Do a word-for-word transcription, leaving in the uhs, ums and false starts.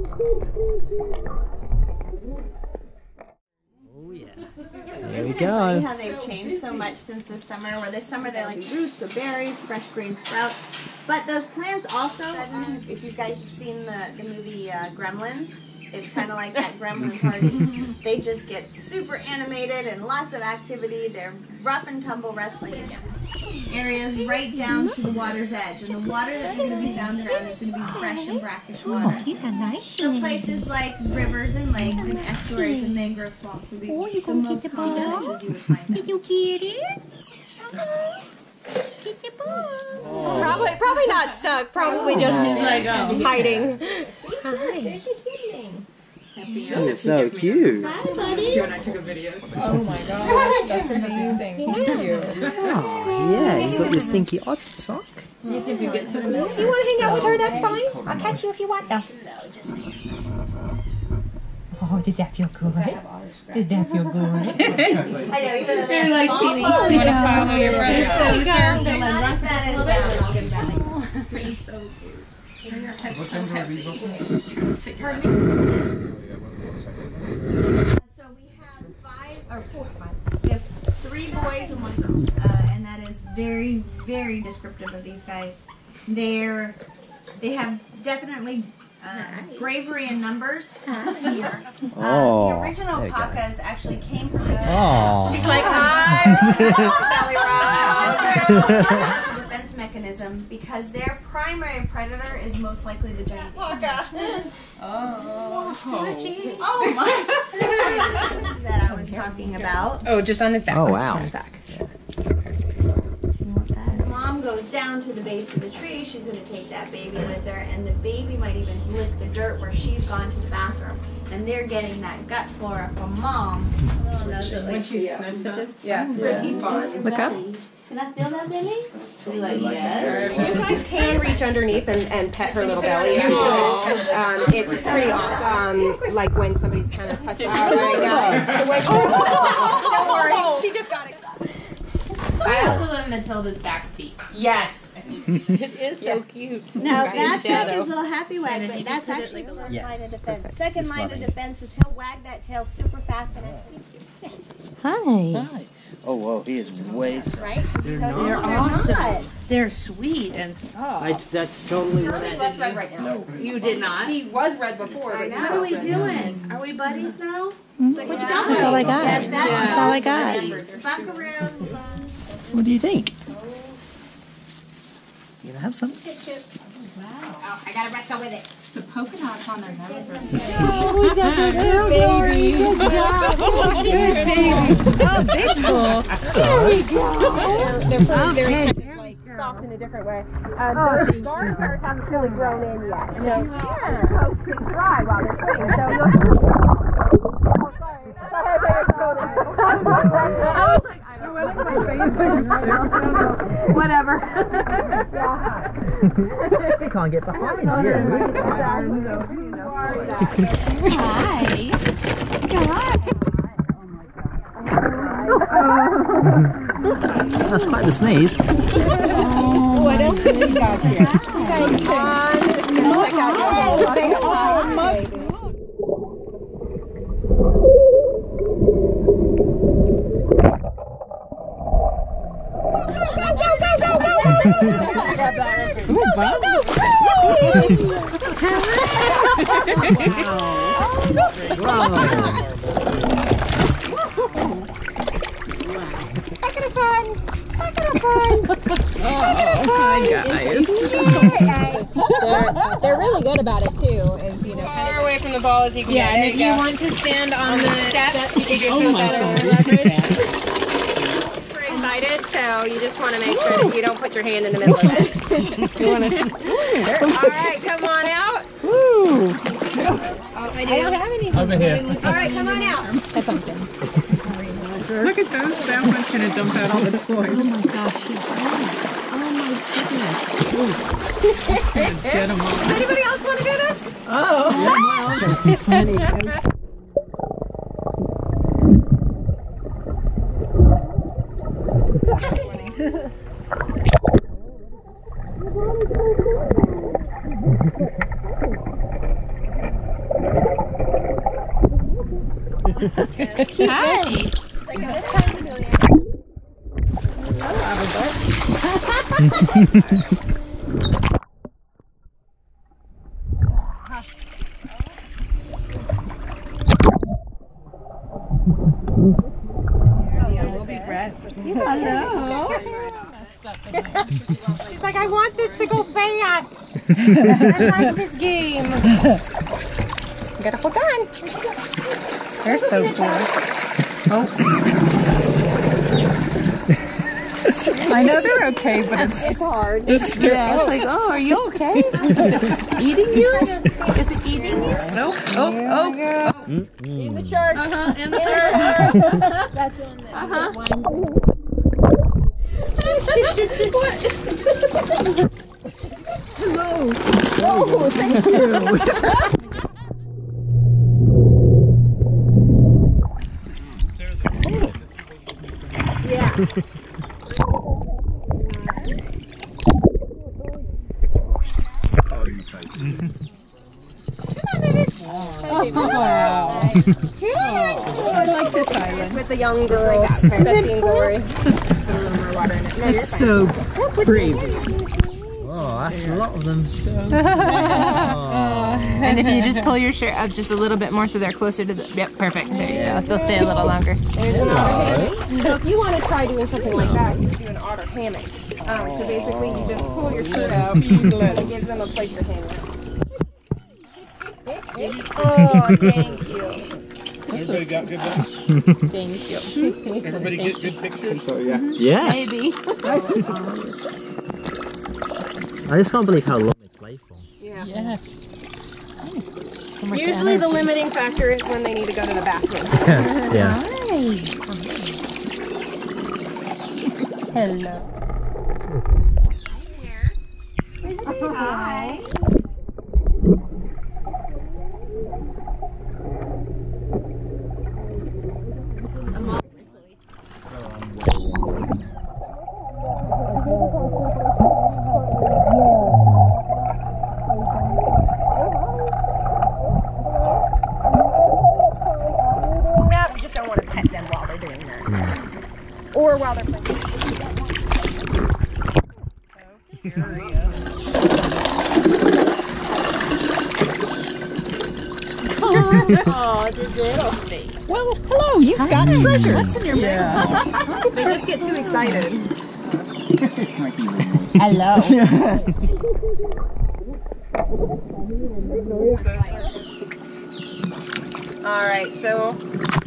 Oh yeah. There we go. How they've changed so much since this summer. Where this summer they're like roots or berries, fresh green sprouts. But those plants also, if you guys have seen the, the movie uh, Gremlins, it's kind of like that gremlin party. They just get super animated and lots of activity. They're rough and tumble wrestling areas right down to the water's edge. And the water that they're going to be found around is going to be fresh and brackish water. Oh, these are nice. So places like rivers and lakes and estuaries and mangrove swamps will be oh, you the most common places you would find them. Did you get it? Get your ball. Oh. Probably, probably not stuck. Probably just like um, hiding. Hi. There's your sibling. You're so cute. Hi, buddy. I took a video. Oh my gosh, that's amazing. Thank you. Oh, yeah, you got your stinky Otter sock. You want to hang out with her? That's fine. I'll catch you if you want, though. Oh, did that feel good? Did that feel good? I know, even though They're like teeny. You want to follow your brother. so charming. They're not as bad as um, They're so cute. What time do we So we have five, or four, five. We have three boys and one girl, uh, and that is very, very descriptive of these guys. They're, they have definitely uh, bravery in numbers here. Uh, Oh, the original there you go. pacas actually came from the. Oh. He's like, I'm belly rub. That's a defense mechanism because their primary predator is most likely the giant paca. Oh. Oh my! This is that I was talking about. Oh, just on his back. Oh, Just wow. on his back. The mom goes down to the base of the tree. She's going to take that baby with her, and the baby might even lick the dirt where she's gone to the bathroom. And they're getting that gut flora from mom. When she sniffs it, just yeah. Look up. Can I feel that, Billy? Like, yes. You guys can reach underneath and, and pet her little belly. Um, it's pretty awesome. Like when somebody's kind of touching her right now. The way she, don't worry, she just got it. I also love Matilda's back feet. Yes. It is so cute. Now that's like his little happy wag, but that's actually the first line of defense. Second line of defense is he'll wag that tail super fast and Hi. Hi. Oh, whoa, he is way so. right? They're So not. they're awesome. They're sweet and soft. I, that's totally what He's less red right now. No. You did not? He was red before. But How are we doing? Are we buddies now? What you got? That's all I got. Yes, that's, That's all I got. Buckaroo. What do you think? You gonna have some? Oh, I gotta wrestle with it. The polka dots on their nose are so Oh, good baby. Good job. Oh, good baby. Oh, big bull. There we go. They're very, very kind of like soft in a different way. Uh, those garden hairs haven't really grown in yet. So they're supposed to dry while they're swimming. So you'll. Oh, sorry. I was like, I don't know. Whatever. They can't get behind you. Hi. That's quite the sneeze. Oh, what else have you got here? They all must look. They're, they're really good about it too. As you know, far away from the ball as you can. Yeah, get. and if you want to stand on the steps, you can get Oh some my better God. leverage. We're excited, so you just want to make sure that you don't put your hand in the middle of it. You want to? All right, come on out. Woo! I don't have anything. Over here. All right, come on out. Look at those. That one's going to dump out all the toys. Oh my gosh, she's nice. Oh my goodness. Get them all. Anybody else want to do this? Oh. That's funny. Hi. Hello. She's like, I want this to go fast. I like this game. You gotta hold on. They're so cool. Oh. I know they're okay, but it's It's hard. just Yeah, it's like, oh, are you okay? Eating you? Is it eating you? nope. Oh, oh, oh. In the shark. Uh-huh, in the shirt. That's the one that Uh-huh. Oh, thank you. Yeah. Wow. I like this island. With the young girls. Like that, Betsy and Glory. Put a little more water in it. No, you're It's fine. so pretty. Oh, that's a lot of them. And if you just pull your shirt up just a little bit more so they're closer to the... Yep, perfect. There you go. They'll stay a little longer. There's an otter hammock. So if you want to try doing something like that, you can do an otter hammock. Um, so basically you just pull your shirt out and it gives them a place to hang out. Oh, thank you. Everybody got good ones? Thank you. Everybody get good pictures? So, yeah. Yeah. Maybe. I just can't believe how long they play for. Yeah. Yes. Usually the limiting factor is when they need to go to the bathroom. Yeah. Hello. Hi. You just don't want to pet them while they're doing that. Or while they're playing. Oh, the little face. Well, hello. You've got treasure. What's in your mouth? They just get too excited. Hello. All right, so